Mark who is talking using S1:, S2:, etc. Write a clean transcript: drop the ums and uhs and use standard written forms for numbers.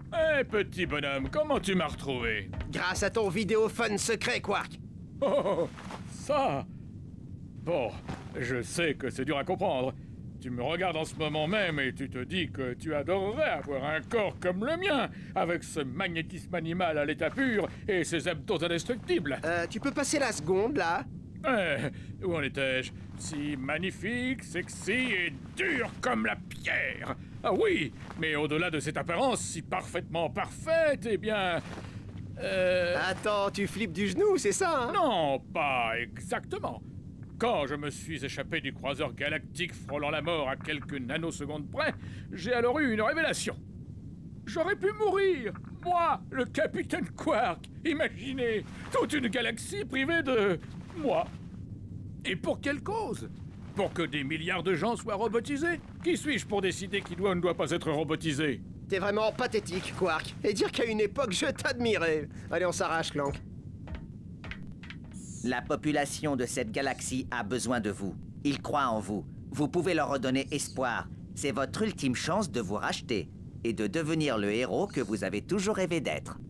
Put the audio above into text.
S1: Eh, petit bonhomme, comment tu m'as retrouvé?
S2: Grâce à ton vidéophone secret, Quark.
S1: Oh, ça. Bon, je sais que c'est dur à comprendre. Tu me regardes en ce moment même et tu te dis que tu adorerais avoir un corps comme le mien, avec ce magnétisme animal à l'état pur et ses abdos indestructibles.
S2: Tu peux passer la seconde, là?
S1: Où en étais-je? Si magnifique, sexy et dur comme la pierre. Ah oui, mais au-delà de cette apparence si parfaitement parfaite, eh bien...
S2: Attends, tu flippes du genou, c'est ça, hein?
S1: Non, pas exactement. Quand je me suis échappé du croiseur galactique frôlant la mort à quelques nanosecondes près, j'ai alors eu une révélation. J'aurais pu mourir, moi, le capitaine Quark. Imaginez, toute une galaxie privée de... moi. Et pour quelle cause? Pour que des milliards de gens soient robotisés? Qui suis-je pour décider qui doit ou ne doit pas être robotisé?
S2: T'es vraiment pathétique, Quark. Et dire qu'à une époque, je t'admirais. Allez, on s'arrache, Clank.
S3: La population de cette galaxie a besoin de vous. Ils croient en vous. Vous pouvez leur redonner espoir. C'est votre ultime chance de vous racheter et de devenir le héros que vous avez toujours rêvé d'être.